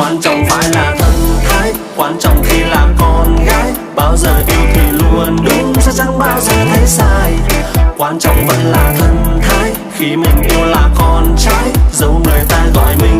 Quan trọng phải là thân thái, quan trọng khi là con gái. Bao giờ yêu thì luôn đúng, sẽ chẳng bao giờ thấy sai. Quan trọng vẫn là thân thái, khi mình yêu là con trai, dẫu người ta gọi mình